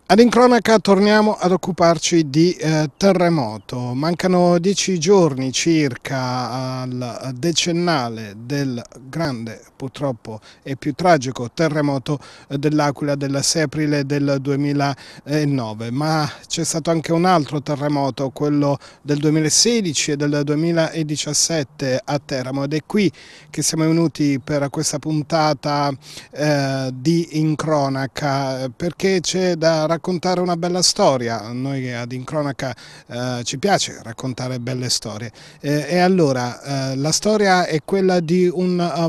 Ad Incronaca torniamo ad occuparci di terremoto. Mancano 10 giorni circa al decennale del grande, purtroppo e più tragico terremoto dell'Aquila del 6 aprile del 2009, ma c'è stato anche un altro terremoto, quello del 2016 e del 2017 a Teramo, ed è qui che siamo venuti per questa puntata di Incronaca, perché c'è da raccontare una bella storia. A noi ad Incronaca ci piace raccontare belle storie, e allora la storia è quella di un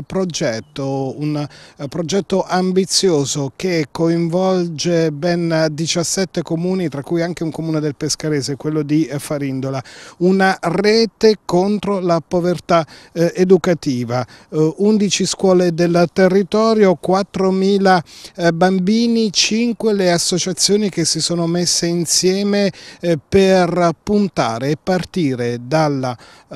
progetto ambizioso che coinvolge ben 17 comuni, tra cui anche un comune del Pescarese, quello di Farindola, una rete contro la povertà educativa, 11 scuole del territorio, 4.000 bambini, 5 le associazioni che si sono messe insieme per puntare e partire dal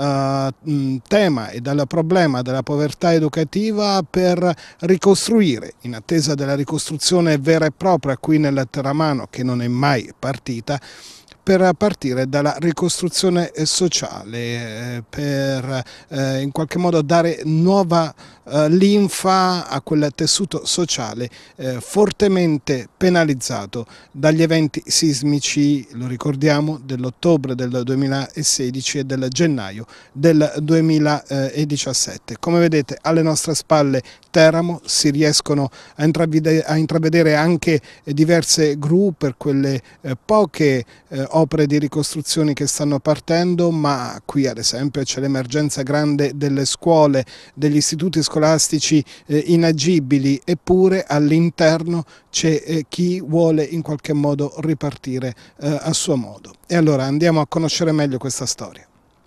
tema e dal problema della povertà educativa per ricostruire, in attesa della ricostruzione vera e propria qui nel Terramano, che non è mai partita, per partire dalla ricostruzione sociale, per in qualche modo dare nuova linfa a quel tessuto sociale fortemente penalizzato dagli eventi sismici, lo ricordiamo, dell'ottobre del 2016 e del gennaio del 2017. Come vedete alle nostre spalle Teramo, si riescono a intravedere anche diverse gru per quelle poche opere di ricostruzione che stanno partendo, ma qui ad esempio c'è l'emergenza grande delle scuole, degli istituti scolastici inagibili, eppure all'interno c'è chi vuole in qualche modo ripartire a suo modo. E allora andiamo a conoscere meglio questa storia.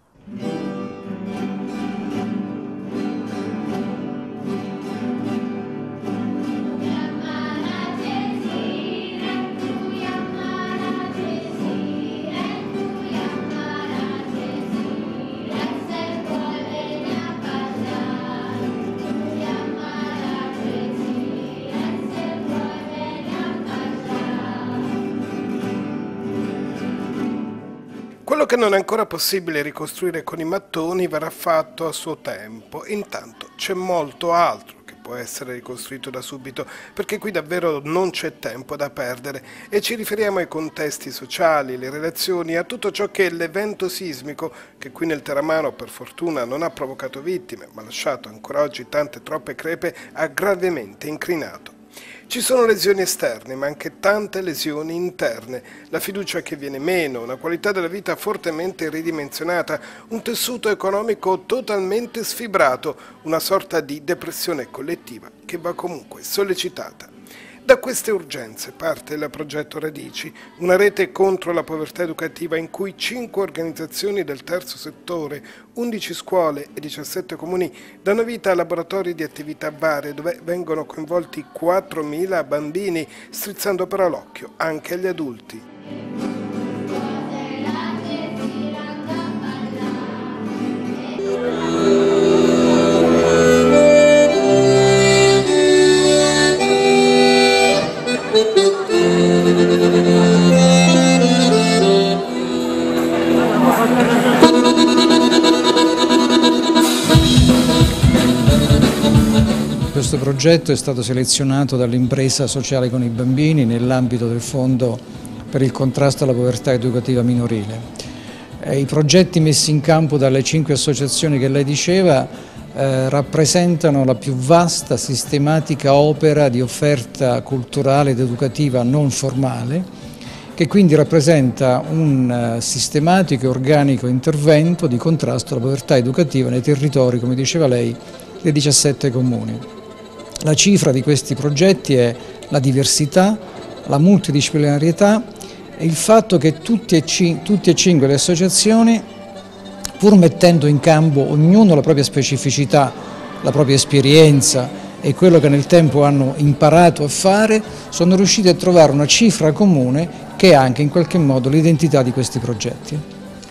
Quello che non è ancora possibile ricostruire con i mattoni verrà fatto a suo tempo. Intanto c'è molto altro che può essere ricostruito da subito, perché qui davvero non c'è tempo da perdere, e ci riferiamo ai contesti sociali, le relazioni, a tutto ciò che è l'evento sismico, che qui nel Terramano per fortuna non ha provocato vittime, ma ha lasciato ancora oggi tante troppe crepe, ha gravemente incrinato. Ci sono lesioni esterne, ma anche tante lesioni interne, la fiducia che viene meno, una qualità della vita fortemente ridimensionata, un tessuto economico totalmente sfibrato, una sorta di depressione collettiva che va comunque sollecitata. Da queste urgenze parte il progetto Radici, una rete contro la povertà educativa in cui 5 organizzazioni del terzo settore, 11 scuole e 17 comuni danno vita a laboratori di attività varie dove vengono coinvolti 4.000 bambini, strizzando però l'occhio anche agli adulti. Questo progetto è stato selezionato dall'impresa sociale con i bambini nell'ambito del Fondo per il contrasto alla povertà educativa minorile. I progetti messi in campo dalle 5 associazioni che lei diceva rappresentano la più vasta, sistematica opera di offerta culturale ed educativa non formale, che quindi rappresenta un sistematico e organico intervento di contrasto alla povertà educativa nei territori, come diceva lei, dei 17 comuni. La cifra di questi progetti è la diversità, la multidisciplinarietà e il fatto che tutte e 5 le associazioni, pur mettendo in campo ognuno la propria specificità, la propria esperienza e quello che nel tempo hanno imparato a fare, sono riusciti a trovare una cifra comune che è anche in qualche modo l'identità di questi progetti.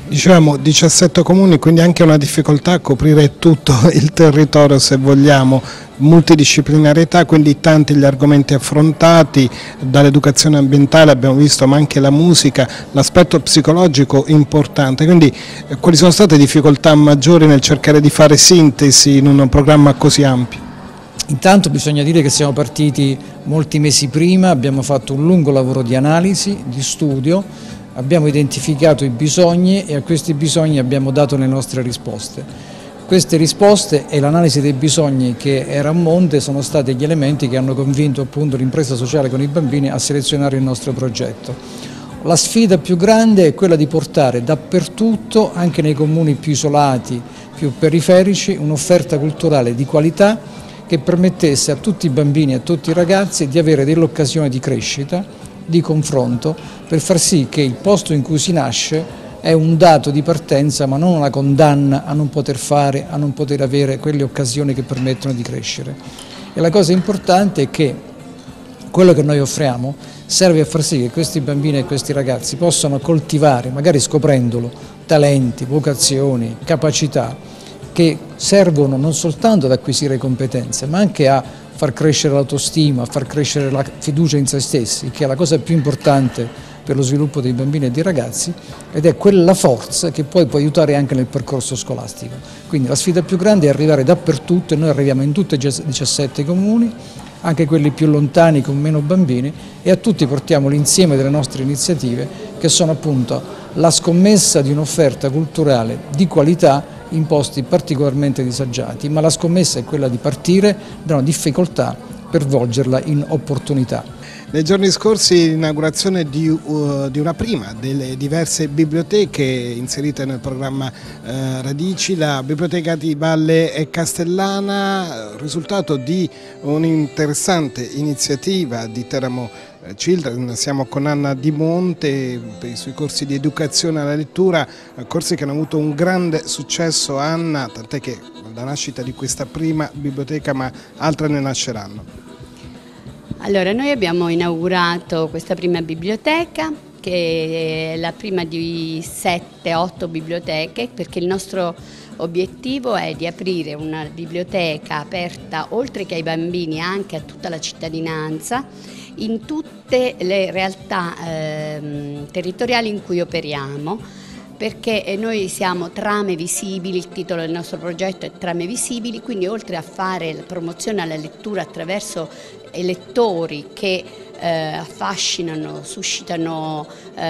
Diciamo 17 comuni, quindi anche una difficoltà a coprire tutto il territorio se vogliamo, multidisciplinarietà, quindi tanti gli argomenti affrontati, dall'educazione ambientale abbiamo visto, ma anche la musica, l'aspetto psicologico importante, quindi quali sono state le difficoltà maggiori nel cercare di fare sintesi in un programma così ampio? Intanto bisogna dire che siamo partiti molti mesi prima, abbiamo fatto un lungo lavoro di analisi, di studio, abbiamo identificato i bisogni e a questi bisogni abbiamo dato le nostre risposte. Queste risposte e l'analisi dei bisogni che era a monte sono stati gli elementi che hanno convinto appunto l'impresa sociale con i bambini a selezionare il nostro progetto. La sfida più grande è quella di portare dappertutto, anche nei comuni più isolati, più periferici, un'offerta culturale di qualità che permettesse a tutti i bambini e a tutti i ragazzi di avere delle occasioni di crescita, di confronto, per far sì che il posto in cui si nasce è un dato di partenza ma non una condanna a non poter fare, a non poter avere quelle occasioni che permettono di crescere. E la cosa importante è che quello che noi offriamo serve a far sì che questi bambini e questi ragazzi possano coltivare, magari scoprendolo, talenti, vocazioni, capacità che servono non soltanto ad acquisire competenze ma anche a far crescere l'autostima, a far crescere la fiducia in se stessi, che è la cosa più importante per lo sviluppo dei bambini e dei ragazzi, ed è quella forza che poi può aiutare anche nel percorso scolastico. Quindi la sfida più grande è arrivare dappertutto, e noi arriviamo in tutti i 17 comuni, anche quelli più lontani con meno bambini, e a tutti portiamo l'insieme delle nostre iniziative che sono appunto la scommessa di un'offerta culturale di qualità in posti particolarmente disagiati, ma la scommessa è quella di partire da una difficoltà per volgerla in opportunità. Nei giorni scorsi l'inaugurazione di una prima delle diverse biblioteche inserite nel programma Radici, la Biblioteca di Valle Castellana, risultato di un'interessante iniziativa di Teramo Children. Siamo con Anna Di Monte sui corsi di educazione alla lettura, corsi che hanno avuto un grande successo, Anna, tant'è che la nascita di questa prima biblioteca, ma altre ne nasceranno. Allora, noi abbiamo inaugurato questa prima biblioteca, che è la prima di 7-8 biblioteche, perché il nostro obiettivo è di aprire una biblioteca aperta oltre che ai bambini anche a tutta la cittadinanza in tutte le realtà territoriali in cui operiamo, perché noi siamo Trame Visibili, il titolo del nostro progetto è Trame Visibili, quindi oltre a fare la promozione alla lettura attraverso lettori che affascinano, suscitano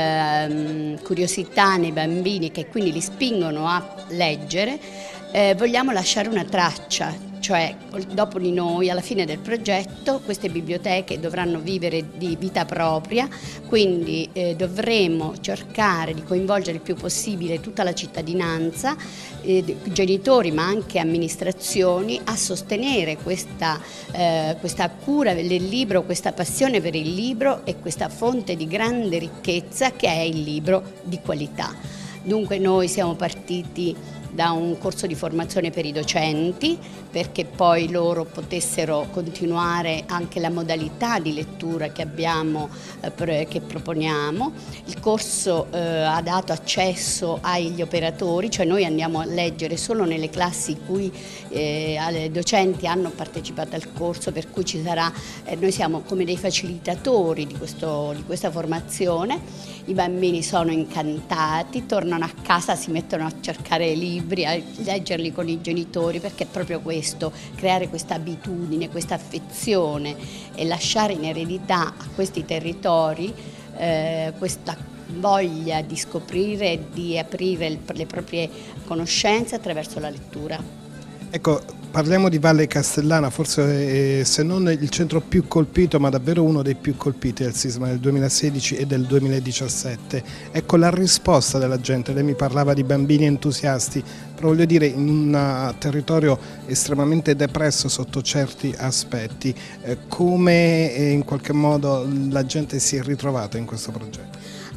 curiosità nei bambini, che quindi li spingono a leggere, vogliamo lasciare una traccia. Cioè, dopo di noi, alla fine del progetto, queste biblioteche dovranno vivere di vita propria, quindi dovremo cercare di coinvolgere il più possibile tutta la cittadinanza, genitori ma anche amministrazioni, a sostenere questa cura del libro, questa passione per il libro e questa fonte di grande ricchezza che è il libro di qualità. Dunque noi siamo partiti da un corso di formazione per i docenti, perché poi loro potessero continuare anche la modalità di lettura che abbiamo, che proponiamo. Il corso ha dato accesso agli operatori, cioè noi andiamo a leggere solo nelle classi in cui i docenti hanno partecipato al corso, per cui ci sarà, noi siamo come dei facilitatori di questa formazione. I bambini sono incantati, tornano a casa, si mettono a cercare libri, a leggerli con i genitori, perché è proprio questo, creare questa abitudine, questa affezione e lasciare in eredità a questi territori questa voglia di scoprire e di aprire le proprie conoscenze attraverso la lettura. Ecco, parliamo di Valle Castellana, forse se non il centro più colpito, ma davvero uno dei più colpiti dal sisma del 2016 e del 2017. Ecco la risposta della gente, lei mi parlava di bambini entusiasti, però voglio dire, in un territorio estremamente depresso sotto certi aspetti, come in qualche modo la gente si è ritrovata in questo progetto?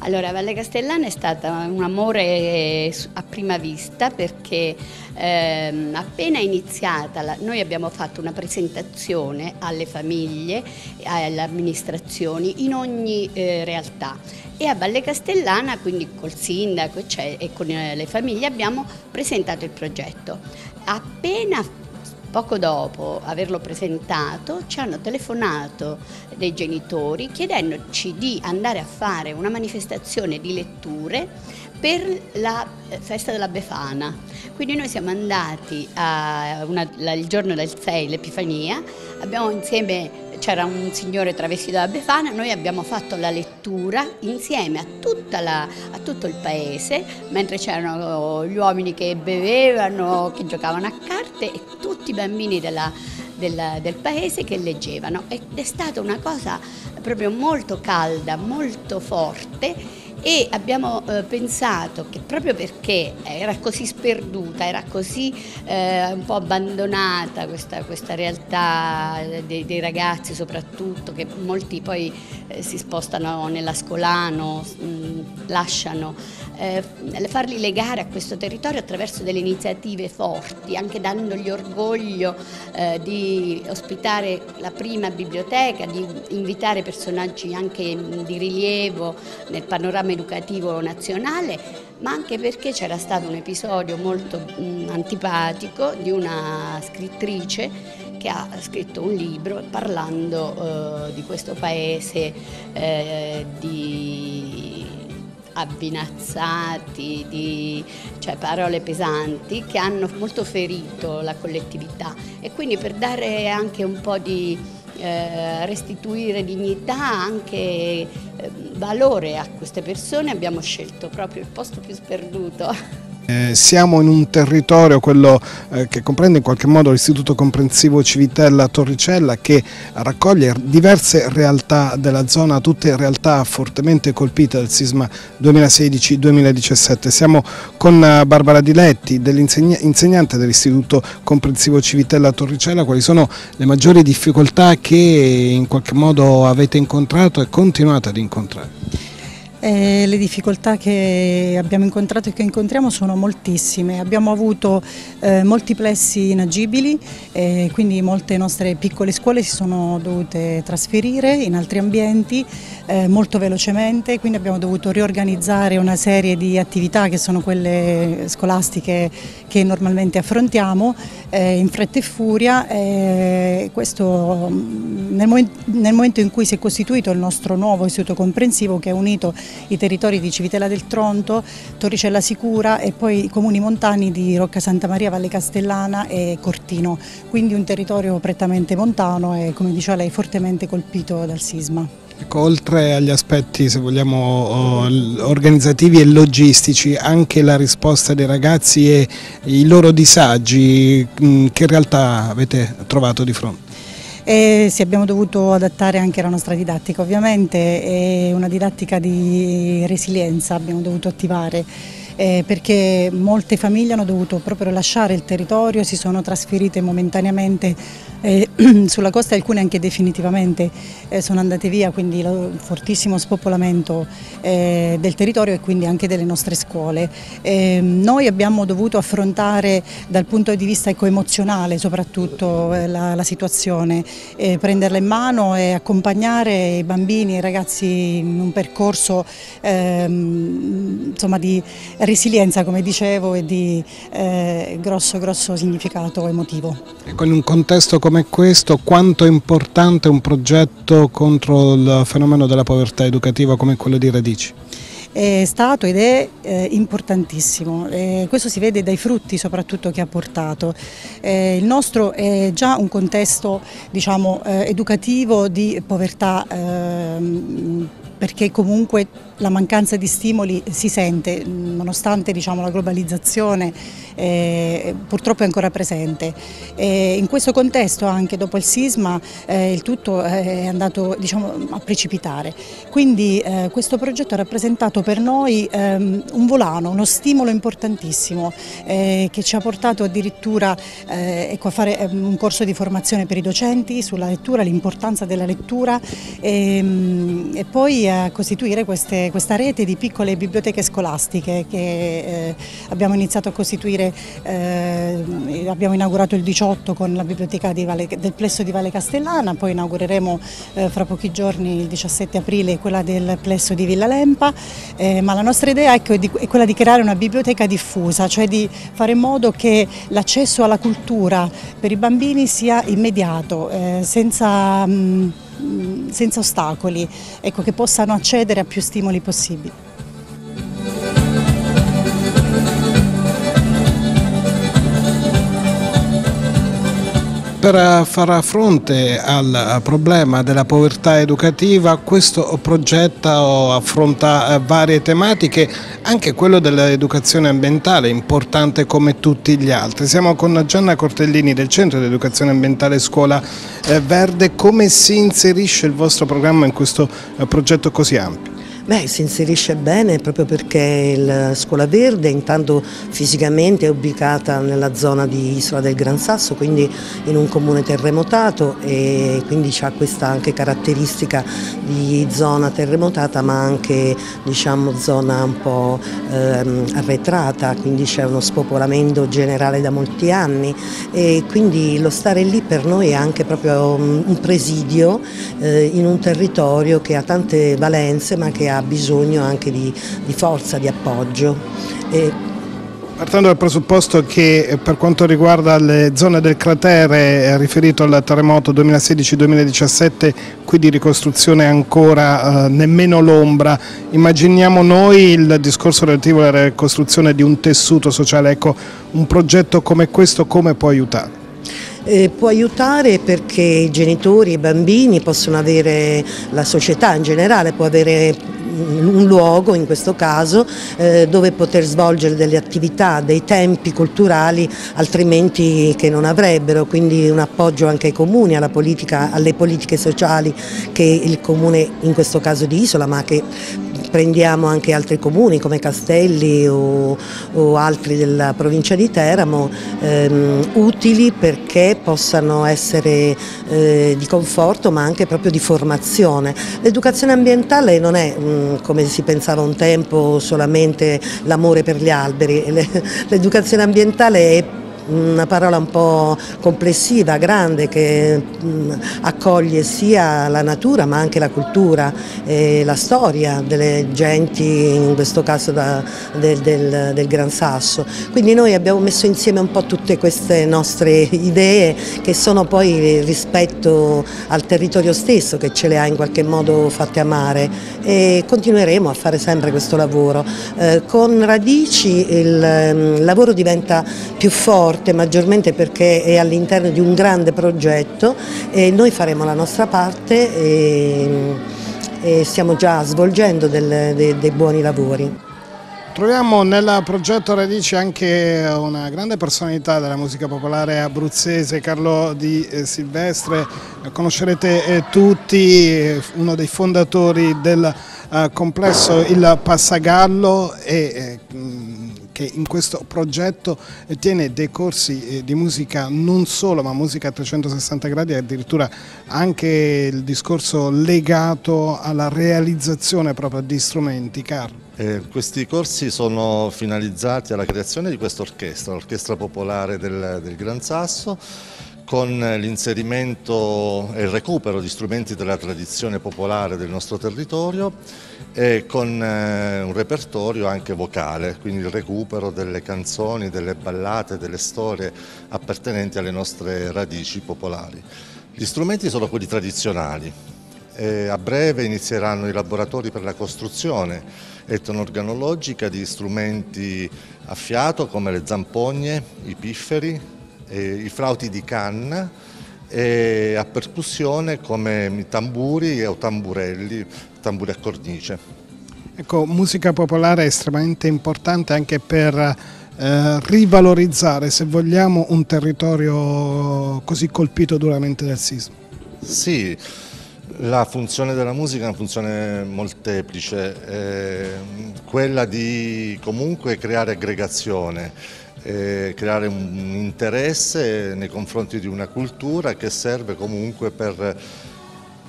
Allora, Valle Castellana è stata un amore a prima vista perché appena iniziata, noi abbiamo fatto una presentazione alle famiglie, alle amministrazioni in ogni realtà, e a Valle Castellana, quindi col sindaco e con le famiglie, abbiamo presentato il progetto. Appena poco dopo averlo presentato ci hanno telefonato dei genitori chiedendoci di andare a fare una manifestazione di letture per la festa della Befana. Quindi noi siamo andati il giorno del 6, l'Epifania, abbiamo insieme, c'era un signore travestito da Befana, noi abbiamo fatto la lettura insieme a tutto il paese, mentre c'erano gli uomini che bevevano, che giocavano a carte e tutti i bambini del paese che leggevano, ed è stata una cosa proprio molto calda, molto forte. E abbiamo pensato che proprio perché era così sperduta, era così un po' abbandonata questa realtà dei ragazzi soprattutto, che molti poi si spostano nell'Ascolano, lasciano, farli legare a questo territorio attraverso delle iniziative forti, anche dandogli orgoglio di ospitare la prima biblioteca, di invitare personaggi anche di rilievo nel panorama educativo nazionale, ma anche perché c'era stato un episodio molto antipatico di una scrittrice che ha scritto un libro parlando di questo paese di avvinazzati, cioè parole pesanti che hanno molto ferito la collettività, e quindi per dare anche un po' di restituire dignità, anche valore a queste persone, abbiamo scelto proprio il posto più sperduto. Siamo in un territorio, quello che comprende in qualche modo l'Istituto Comprensivo Civitella Torricella, che raccoglie diverse realtà della zona, tutte realtà fortemente colpite dal sisma 2016-2017. Siamo con Barbara Diletti, insegnante dell'Istituto Comprensivo Civitella Torricella. Quali sono le maggiori difficoltà che in qualche modo avete incontrato e continuate ad incontrare? Le difficoltà che abbiamo incontrato e che incontriamo sono moltissime. Abbiamo avuto molti plessi inagibili, quindi molte nostre piccole scuole si sono dovute trasferire in altri ambienti molto velocemente, quindi abbiamo dovuto riorganizzare una serie di attività che sono quelle scolastiche che normalmente affrontiamo in fretta e furia. Questo nel momento in cui si è costituito il nostro nuovo istituto comprensivo, che ha unito i territori di Civitella del Tronto, Torricella Sicura e poi i comuni montani di Rocca Santa Maria, Valle Castellana e Cortino, quindi un territorio prettamente montano e, come diceva lei, fortemente colpito dal sisma. Ecco, oltre agli aspetti, se vogliamo, organizzativi e logistici, anche la risposta dei ragazzi e i loro disagi, che realtà avete trovato di fronte? Sì, abbiamo dovuto adattare anche la nostra didattica, ovviamente è una didattica di resilienza, abbiamo dovuto attivare perché molte famiglie hanno dovuto proprio lasciare il territorio, si sono trasferite momentaneamente sulla costa, alcune anche definitivamente sono andate via, quindi il fortissimo spopolamento del territorio e quindi anche delle nostre scuole. Noi abbiamo dovuto affrontare dal punto di vista emozionale soprattutto la situazione, prenderla in mano e accompagnare i bambini e i ragazzi in un percorso insomma, di resilienza, come dicevo, e di grosso significato emotivo. Ecco, in un contesto come questo, quanto è importante un progetto contro il fenomeno della povertà educativa come quello di Radici? È stato ed è importantissimo, questo si vede dai frutti soprattutto che ha portato. Il nostro è già un contesto, diciamo, educativo di povertà, perché comunque la mancanza di stimoli si sente, nonostante, diciamo, la globalizzazione purtroppo è ancora presente. In questo contesto, anche dopo il sisma, il tutto è andato, diciamo, a precipitare. Quindi questo progetto ha rappresentato per noi un volano, uno stimolo importantissimo che ci ha portato addirittura ecco, a fare un corso di formazione per i docenti sulla lettura, l'importanza della lettura e poi a costituire questa rete di piccole biblioteche scolastiche che abbiamo iniziato a costituire, abbiamo inaugurato il 18 con la biblioteca del plesso di Valle Castellana, poi inaugureremo fra pochi giorni, il 17 aprile, quella del plesso di Villa Lempa, ma la nostra idea è quella di creare una biblioteca diffusa, cioè di fare in modo che l'accesso alla cultura per i bambini sia immediato, senza ostacoli, ecco, che possano accedere a più stimoli possibili. Per far fronte al problema della povertà educativa, questo progetto affronta varie tematiche, anche quello dell'educazione ambientale, importante come tutti gli altri. Siamo con Gianna Cortellini del Centro di Educazione Ambientale Scuola Verde. Come si inserisce il vostro programma in questo progetto così ampio? Beh, si inserisce bene proprio perché la Scuola Verde intanto fisicamente è ubicata nella zona di Isola del Gran Sasso, quindi in un comune terremotato, e quindi ha questa anche caratteristica di zona terremotata, ma anche, diciamo, zona un po' arretrata, quindi c'è uno spopolamento generale da molti anni, e quindi lo stare lì per noi è anche proprio un presidio in un territorio che ha tante valenze, ma che ha bisogno anche di forza, di appoggio. Partendo dal presupposto che per quanto riguarda le zone del cratere riferito al terremoto 2016-2017, qui di ricostruzione ancora nemmeno l'ombra, immaginiamo noi il discorso relativo alla ricostruzione di un tessuto sociale, ecco, un progetto come questo come può aiutare? Può aiutare perché i genitori e i bambini possono avere, la società in generale può avere un luogo, in questo caso, dove poter svolgere delle attività, dei tempi culturali altrimenti che non avrebbero, quindi un appoggio anche ai comuni, alla politica, alle politiche sociali che il comune, in questo caso di Isola, ma che prendiamo anche altri comuni come Castelli o altri della provincia di Teramo, utili perché possano essere di conforto, ma anche proprio di formazione. L'educazione ambientale non è come si pensava un tempo solamente l'amore per gli alberi, l'educazione ambientale è una parola un po' complessiva, grande, che accoglie sia la natura ma anche la cultura e la storia delle genti, in questo caso del Gran Sasso. Quindi noi abbiamo messo insieme un po' tutte queste nostre idee, che sono poi rispetto al territorio stesso che ce le ha in qualche modo fatte amare, e continueremo a fare sempre questo lavoro. Con Radici il lavoro diventa più forte, maggiormente perché è all'interno di un grande progetto, e noi faremo la nostra parte e stiamo già svolgendo dei buoni lavori. Troviamo nel progetto Radici anche una grande personalità della musica popolare abruzzese, Carlo Di Silvestre. Conoscerete tutti, uno dei fondatori del complesso Il Passagallo, e che in questo progetto tiene dei corsi di musica non solo, ma musica a 360 gradi, e addirittura anche il discorso legato alla realizzazione proprio di strumenti. Carlo. Questi corsi sono finalizzati alla creazione di questa orchestra, l'Orchestra Popolare del Gran Sasso, con l'inserimento e il recupero di strumenti della tradizione popolare del nostro territorio, e con un repertorio anche vocale, quindi il recupero delle canzoni, delle ballate, delle storie appartenenti alle nostre radici popolari. Gli strumenti sono quelli tradizionali. A breve inizieranno i laboratori per la costruzione etnoorganologica di strumenti a fiato come le zampogne, i pifferi, i flauti di canna, e a percussione come i tamburi o tamburelli, tamburi a cornice. Ecco, musica popolare è estremamente importante anche per rivalorizzare, se vogliamo, un territorio così colpito duramente dal sisma. Sì, la funzione della musica è una funzione molteplice, quella di comunque creare aggregazione, creare un interesse nei confronti di una cultura che serve comunque per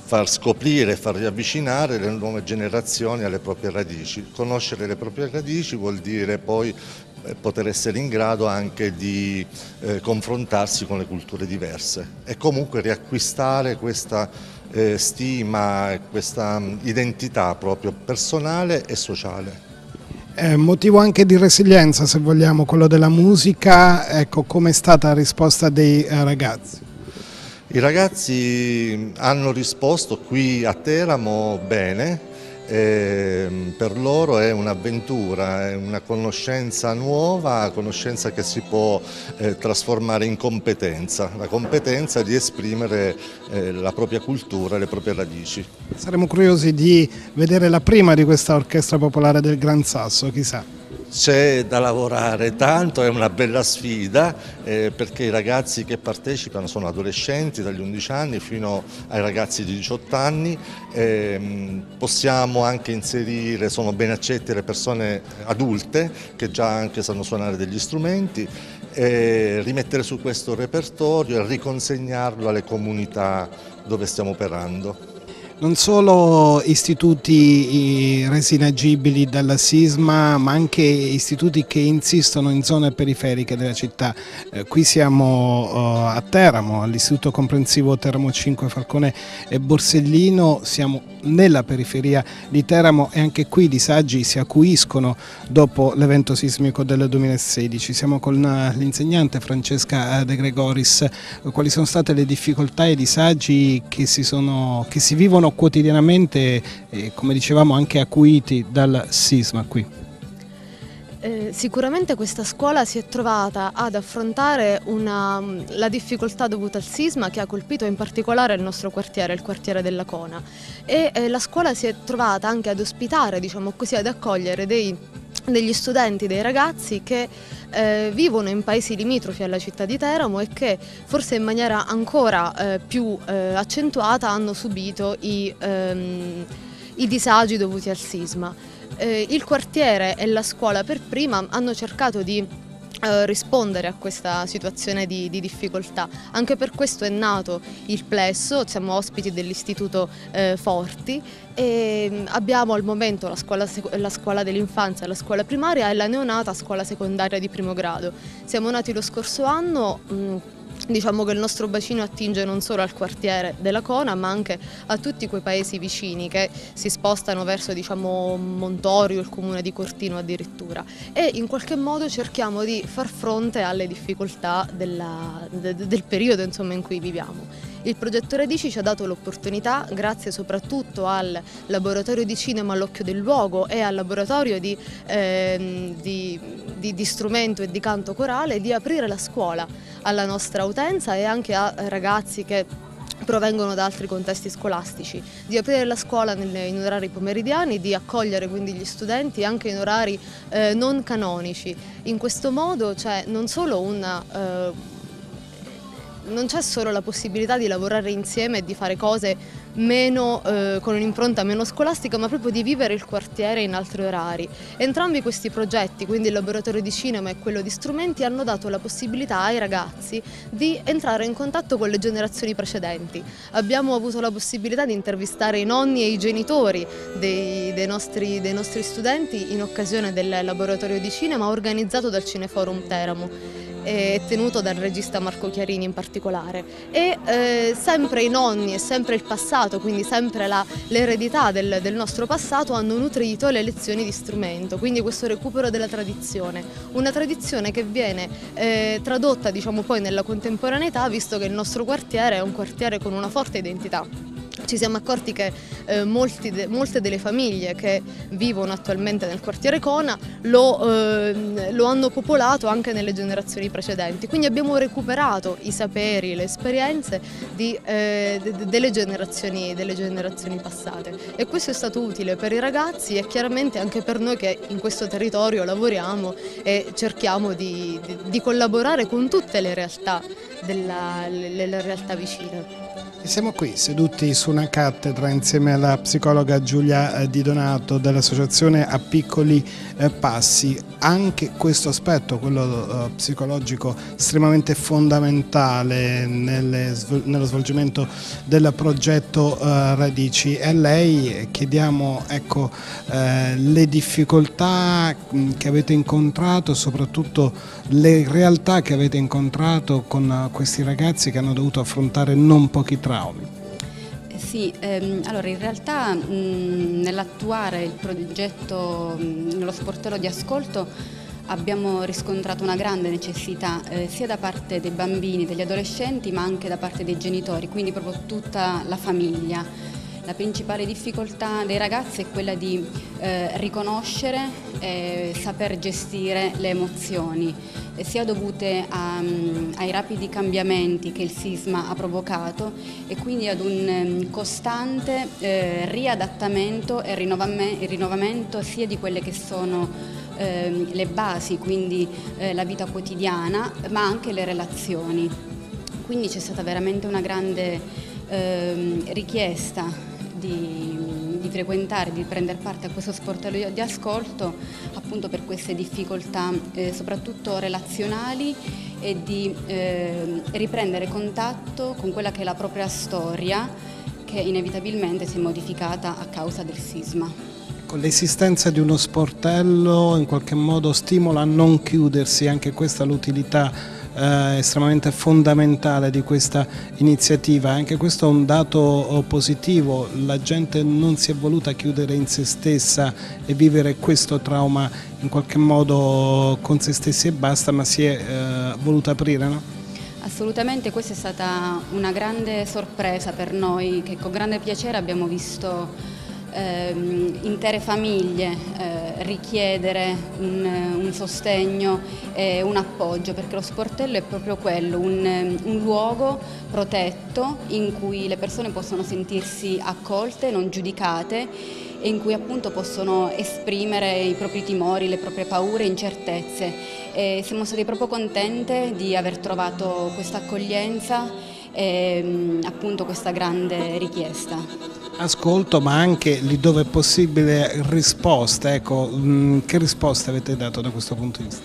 far scoprire e far riavvicinare le nuove generazioni alle proprie radici. Conoscere le proprie radici vuol dire poi poter essere in grado anche di confrontarsi con le culture diverse e comunque riacquistare questa stima e questa identità proprio personale e sociale. Motivo anche di resilienza, se vogliamo, quello della musica. Ecco, com'è stata la risposta dei ragazzi? I ragazzi hanno risposto qui a Teramo bene. Per loro è un'avventura, è una conoscenza nuova, conoscenza che si può trasformare in competenza, la competenza di esprimere la propria cultura, le proprie radici. Saremo curiosi di vedere la prima di questa orchestra popolare del Gran Sasso, chissà. C'è da lavorare tanto, è una bella sfida perché i ragazzi che partecipano sono adolescenti dagli 11 anni fino ai ragazzi di 18 anni, possiamo anche inserire, sono ben accette le persone adulte che già anche sanno suonare degli strumenti, rimettere su questo repertorio e riconsegnarlo alle comunità dove stiamo operando. Non solo istituti resi inagibili dal sisma, ma anche istituti che insistono in zone periferiche della città. Qui siamo a Teramo, all'Istituto Comprensivo Teramo 5 Falcone e Borsellino, siamo nella periferia di Teramo e anche qui i disagi si acuiscono dopo l'evento sismico del 2016. Siamo con l'insegnante Francesca De Gregoris. Quali sono state le difficoltà e i disagi che si vivono quotidianamente, come dicevamo anche acuiti dal sisma qui? Sicuramente questa scuola si è trovata ad affrontare la difficoltà dovuta al sisma che ha colpito in particolare il nostro quartiere, il quartiere della Cona, e la scuola si è trovata anche ad ospitare, diciamo così, ad accogliere degli studenti, dei ragazzi che vivono in paesi limitrofi alla città di Teramo e che forse in maniera ancora più accentuata hanno subito i disagi dovuti al sisma. Il quartiere e la scuola per prima hanno cercato di rispondere a questa situazione di difficoltà. Anche per questo è nato il Plesso, siamo ospiti dell'Istituto Forti e abbiamo al momento la scuola dell'infanzia, la scuola primaria e la neonata scuola secondaria di primo grado. Siamo nati lo scorso anno. Diciamo che il nostro bacino attinge non solo al quartiere della Cona ma anche a tutti quei paesi vicini che si spostano verso, diciamo, Montorio, il comune di Cortino addirittura, e in qualche modo cerchiamo di far fronte alle difficoltà del periodo, insomma, in cui viviamo. Il progetto Radici ci ha dato l'opportunità, grazie soprattutto al laboratorio di cinema all'occhio del luogo e al laboratorio di strumento e di canto corale, di aprire la scuola alla nostra utenza e anche a ragazzi che provengono da altri contesti scolastici, di aprire la scuola in orari pomeridiani, di accogliere quindi gli studenti anche in orari non canonici. In questo modo c'è non c'è solo la possibilità di lavorare insieme e di fare cose con un'impronta meno scolastica, ma proprio di vivere il quartiere in altri orari. Entrambi questi progetti, quindi il laboratorio di cinema e quello di strumenti, hanno dato la possibilità ai ragazzi di entrare in contatto con le generazioni precedenti. Abbiamo avuto la possibilità di intervistare i nonni e i genitori dei nostri studenti in occasione del laboratorio di cinema organizzato dal Cineforum Teramo e tenuto dal regista Marco Chiarini in particolare, e sempre i nonni e sempre il passato, quindi sempre l'eredità del nostro passato hanno nutrito le lezioni di strumento, quindi questo recupero della tradizione, una tradizione che viene tradotta, diciamo, poi nella contemporaneità, visto che il nostro quartiere è un quartiere con una forte identità. Ci siamo accorti che molte delle famiglie che vivono attualmente nel quartiere Cona lo hanno popolato anche nelle generazioni precedenti, quindi abbiamo recuperato i saperi, le esperienze delle generazioni passate, e questo è stato utile per i ragazzi e chiaramente anche per noi che in questo territorio lavoriamo e cerchiamo di collaborare con tutte le realtà vicine. Siamo qui seduti su una cattedra insieme alla psicologa Giulia Di Donato dell'associazione A Piccoli Passi. Anche questo aspetto, quello psicologico, estremamente fondamentale nello svolgimento del progetto Radici. E a lei chiediamo, ecco, le difficoltà che avete incontrato, soprattutto le realtà che avete incontrato con questi ragazzi che hanno dovuto affrontare non pochi traumi. Sì, allora in realtà nell'attuare il progetto nello sportello di ascolto abbiamo riscontrato una grande necessità sia da parte dei bambini, degli adolescenti, ma anche da parte dei genitori, quindi proprio tutta la famiglia. La principale difficoltà dei ragazzi è quella di riconoscere e saper gestire le emozioni, sia dovute ai rapidi cambiamenti che il sisma ha provocato e quindi ad un costante riadattamento e rinnovamento sia di quelle che sono le basi, quindi la vita quotidiana, ma anche le relazioni. Quindi c'è stata veramente una grande richiesta di frequentare, di prendere parte a questo sportello di ascolto appunto per queste difficoltà soprattutto relazionali e di riprendere contatto con quella che è la propria storia che inevitabilmente si è modificata a causa del sisma. L'esistenza di uno sportello in qualche modo stimola a non chiudersi, anche questa è l'utilità estremamente fondamentale di questa iniziativa. Anche questo è un dato positivo, la gente non si è voluta chiudere in se stessa e vivere questo trauma in qualche modo con se stessi e basta, ma si è voluta aprire, no? Assolutamente, questa è stata una grande sorpresa per noi, che con grande piacere abbiamo visto intere famiglie richiedere un sostegno e un appoggio, perché lo sportello è proprio quello, un luogo protetto in cui le persone possono sentirsi accolte, non giudicate e in cui appunto possono esprimere i propri timori, le proprie paure, incertezze. E siamo stati proprio contente di aver trovato questa accoglienza e appunto questa grande richiesta. Ascolto, ma anche lì dove è possibile risposte, ecco, che risposte avete dato da questo punto di vista?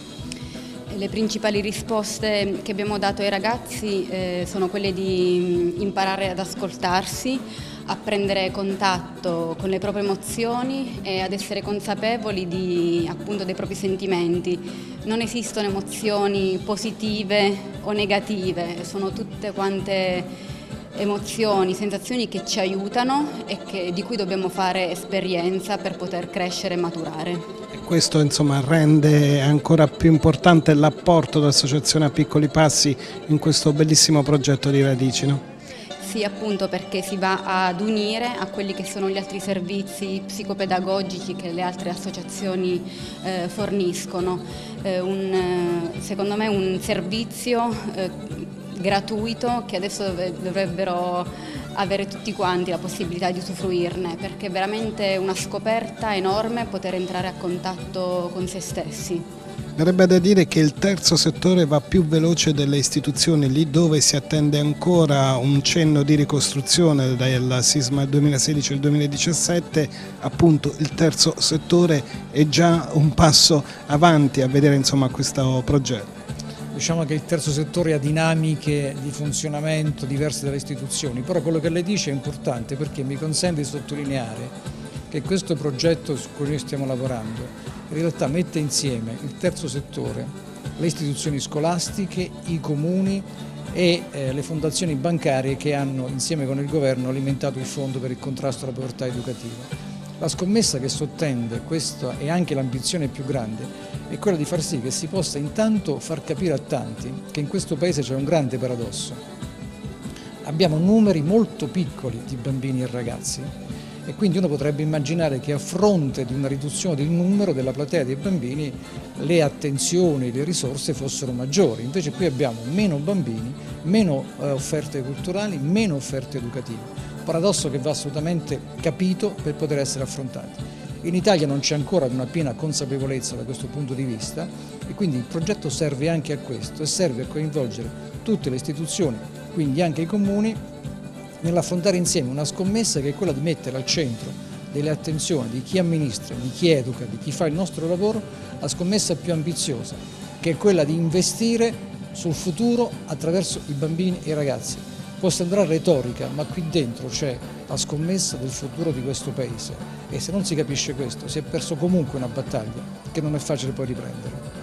Le principali risposte che abbiamo dato ai ragazzi sono quelle di imparare ad ascoltarsi, a prendere contatto con le proprie emozioni e ad essere consapevoli appunto dei propri sentimenti. Non esistono emozioni positive o negative, sono tutte quante emozioni, sensazioni che ci aiutano e di cui dobbiamo fare esperienza per poter crescere e maturare. E questo insomma rende ancora più importante l'apporto dell'Associazione A Piccoli Passi in questo bellissimo progetto di Radici, no? Sì, appunto, perché si va ad unire a quelli che sono gli altri servizi psicopedagogici che le altre associazioni forniscono. Secondo me un servizio gratuito che adesso dovrebbero avere tutti quanti la possibilità di usufruirne, perché è veramente una scoperta enorme poter entrare a contatto con se stessi. Verrebbe da dire che il terzo settore va più veloce delle istituzioni, lì dove si attende ancora un cenno di ricostruzione dal sisma del 2016 al 2017, appunto il terzo settore è già un passo avanti a vedere insomma questo progetto. Diciamo che il terzo settore ha dinamiche di funzionamento diverse dalle istituzioni, però quello che lei dice è importante perché mi consente di sottolineare che questo progetto su cui noi stiamo lavorando in realtà mette insieme il terzo settore, le istituzioni scolastiche, i comuni e le fondazioni bancarie che hanno insieme con il governo alimentato il fondo per il contrasto alla povertà educativa. La scommessa che sottende questa e anche l'ambizione più grande è quella di far sì che si possa intanto far capire a tanti che in questo Paese c'è un grande paradosso. Abbiamo numeri molto piccoli di bambini e ragazzi e quindi uno potrebbe immaginare che a fronte di una riduzione del numero della platea dei bambini le attenzioni, le risorse fossero maggiori. Invece qui abbiamo meno bambini, meno offerte culturali, meno offerte educative. Paradosso che va assolutamente capito per poter essere affrontato. In Italia non c'è ancora una piena consapevolezza da questo punto di vista e quindi il progetto serve anche a questo e serve a coinvolgere tutte le istituzioni, quindi anche i comuni, nell'affrontare insieme una scommessa che è quella di mettere al centro delle attenzioni di chi amministra, di chi educa, di chi fa il nostro lavoro, la scommessa più ambiziosa, che è quella di investire sul futuro attraverso i bambini e i ragazzi. Può sembrare retorica, ma qui dentro c'è la scommessa del futuro di questo Paese e se non si capisce questo si è perso comunque una battaglia che non è facile poi riprendere.